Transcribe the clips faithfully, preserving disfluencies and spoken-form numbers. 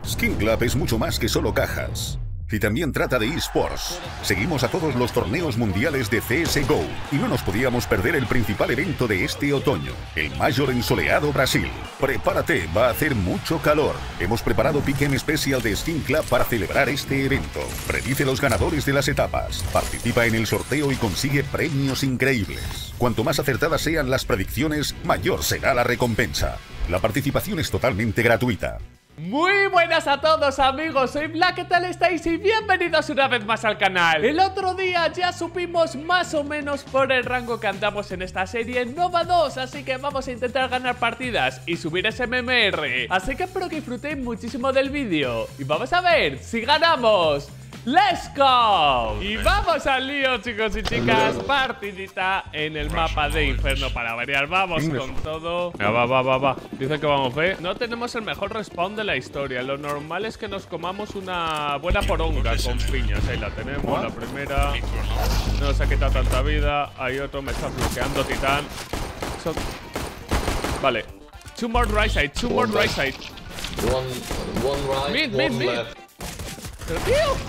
Skin Club es mucho más que solo cajas. Y también trata de eSports. Seguimos a todos los torneos mundiales de C S G O y no nos podíamos perder el principal evento de este otoño, el Major en soleado Brasil. Prepárate, va a hacer mucho calor. Hemos preparado Pick'em Special de Skin Club para celebrar este evento. Predice los ganadores de las etapas, participa en el sorteo y consigue premios increíbles. Cuanto más acertadas sean las predicciones, mayor será la recompensa. La participación es totalmente gratuita. Muy buenas a todos amigos, soy Black, ¿qué tal estáis? Y bienvenidos una vez más al canal. El otro día ya supimos más o menos por el rango que andamos en esta serie Nova dos, así que vamos a intentar ganar partidas y subir ese M M R. Así que espero que disfrutéis muchísimo del vídeo y vamos a ver si ganamos. ¡Let's go! Y vamos al lío, chicos y chicas. Partidita en el mapa de Inferno para variar. Vamos con todo. Va, va, va, va, va. Dicen que vamos, ¿eh? No tenemos el mejor respawn de la historia. Lo normal es que nos comamos una buena poronga con piñas. Ahí la tenemos, la primera. No nos ha quitado tanta vida. Hay otro, me está bloqueando Titán. So... Vale. Two more right side, two more right side. One, one right, mid, one mid, mid. left. Pero tío.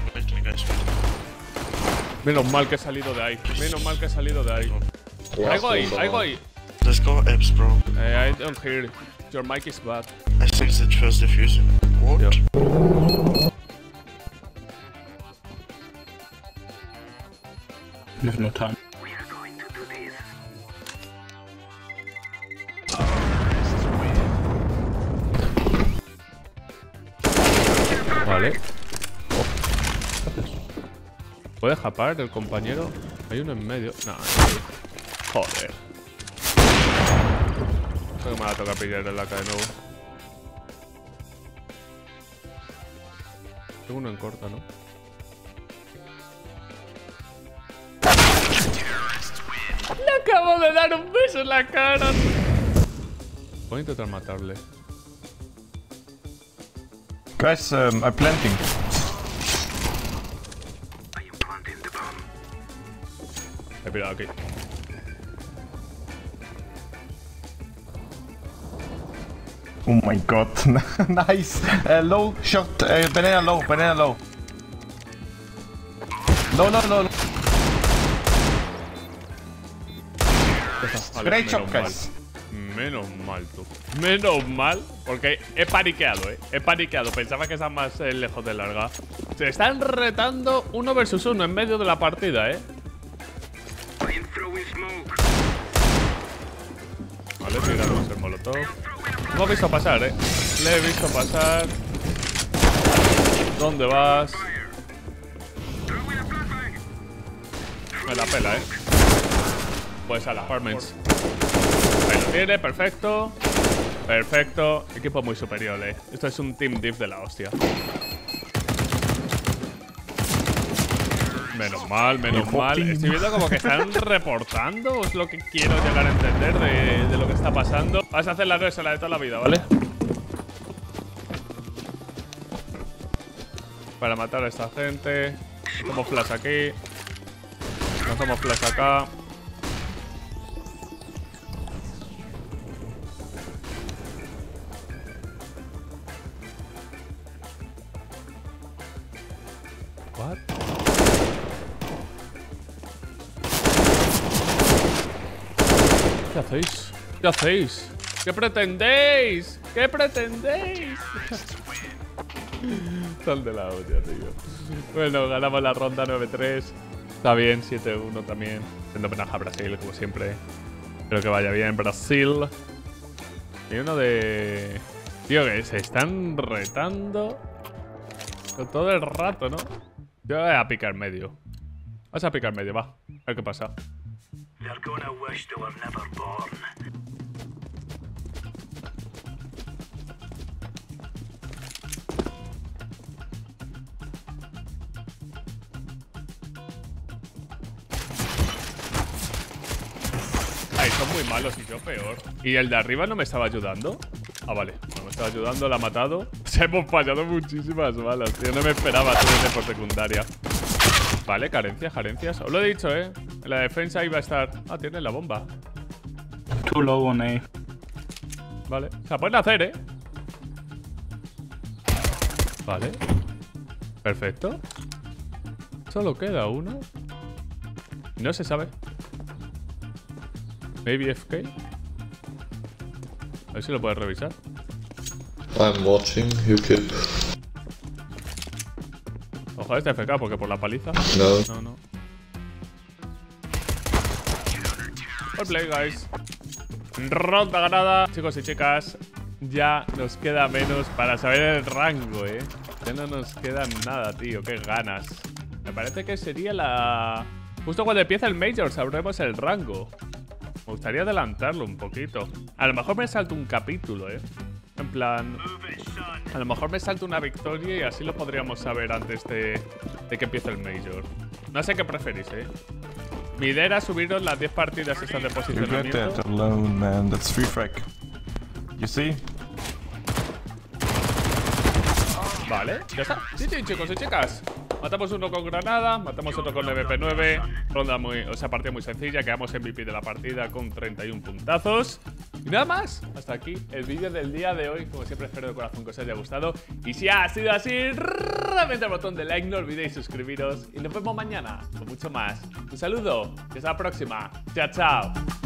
Menos mal que he salido de ahí. Menos mal que he salido de ahí. I go ahí, I go ahí. Let's go Eps, bro. Eh, I don't hear. Your mic is bad. I think it's the first diffuser. What? Yeah. There's no time. Vale. ¿Puede japar el compañero? Hay uno en medio. No, no. Joder. Creo que me va a tocar pillar el A K de nuevo. Tengo uno en corta, ¿no? Le acabo de dar un beso en la cara. Voy a intentar matarle. Guys, um, I'm planting. He pirado aquí. Oh my god, nice. Uh, low shot, uh, banana low, banana low. No, no, no. Vale, Great menos shot, mal. guys. Menos mal, tú. Menos mal, porque he paniqueado, eh. He paniqueado. Pensaba que estaba más eh, lejos de larga. Se están retando uno versus uno en medio de la partida, eh. Vale, tiramos el molotov. No he visto pasar, eh. Le he visto pasar. ¿Dónde vas? Me la pela, eh. Pues a las apartments. Ahí lo tiene, perfecto. Perfecto. Equipo muy superior, eh. Esto es un team diff de la hostia. Menos mal, menos mal. Estoy viendo como que están reportando. Es lo que quiero llegar a entender de, de lo que está pasando. Vas a hacer la gruesa, la de toda la vida, ¿vale? Para matar a esta gente. Hacemos flash aquí. Hacemos flash acá. What? ¿Qué hacéis? ¿Qué hacéis? ¿Qué pretendéis? ¿Qué pretendéis? Sal de la olla, tío. Bueno, ganamos la ronda nueve tres. Está bien, siete uno también. Haciendo homenaje a Brasil, como siempre. Espero que vaya bien, Brasil. Y uno de... Tío, que se están retando todo el rato, ¿no? Yo voy a picar medio. Vas a picar medio, va. A ver qué pasa. Ay, son muy malos y yo peor. ¿Y el de arriba no me estaba ayudando? Ah, vale. No me estaba ayudando, la ha matado. Se hemos fallado muchísimas balas, tío. No me esperaba todo ese por secundaria. Vale, carencias, carencias. Os lo he dicho, eh. En la defensa iba a estar... Ah, tiene la bomba. Too low on A. Vale. Se la pueden hacer, eh. Vale. Perfecto. Solo queda uno. No se sabe. Maybe F K. A ver si lo puedes revisar. I'm watching, you keep. Ojalá este F K porque por la paliza. No. No, no. Well play, guys. Ronda ganada. Chicos y chicas, ya nos queda menos para saber el rango, eh. Ya no nos queda nada, tío. Qué ganas. Me parece que sería la... Justo cuando empieza el Major sabremos el rango. Me gustaría adelantarlo un poquito. A lo mejor me salto un capítulo, eh. En plan... A lo mejor me salto una victoria y así lo podríamos saber antes de, de que empiece el Major. No sé qué preferís, eh. Mi idea era subiros las diez partidas estas de You got posicionamiento. that alone, man. That's free frag. You see? Vale, ya está. Sí, sí, chicos y chicas. Matamos uno con granada, matamos otro con M P nueve. Ronda muy, o sea, partida muy sencilla. Quedamos M V P de la partida con treinta y uno puntazos. Y nada más, hasta aquí el vídeo del día de hoy. Como siempre, espero de corazón que os haya gustado. Y si ha sido así, reventad el botón de like, no olvidéis suscribiros. Y nos vemos mañana con mucho más. Un saludo y hasta la próxima. Chao, chao.